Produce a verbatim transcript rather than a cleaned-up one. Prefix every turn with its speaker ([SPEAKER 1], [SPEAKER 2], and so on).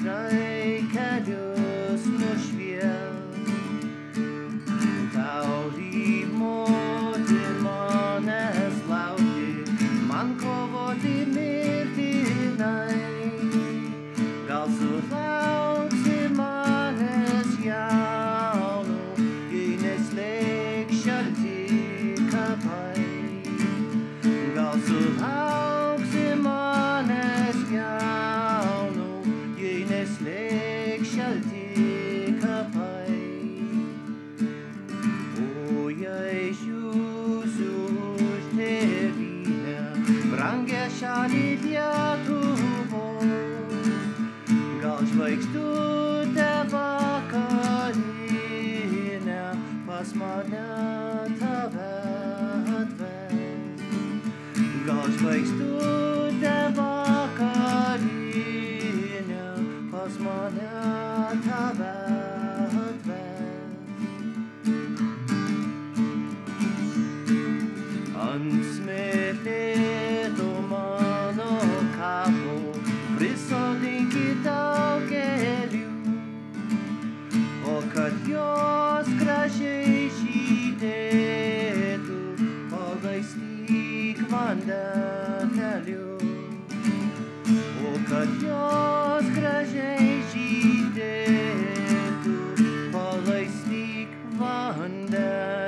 [SPEAKER 1] gaisrai kelius nušvies. Tau rymoti manęs laukti, man kovoti mirtinai. Gal sulauksi manęs jaunu, jei neslėgs šalti kapai. Gal sulauksi manęs jaunu, jei neslėgs šalti kapai. O jei žiūsiu už tėvynę, brangią šalį Lietuvos, gal žvaigždutę vakarinę pas mane tave atves. Gal žvaigždutę vakarinę pas mane tave atves. Ant smėlėto mano kapo prisodinkit daugelių, o kad jos gražiai žydėtų, palaistyk vandeneliu. O kad jos gražiai žydėtų, palaistyk vandeneliu.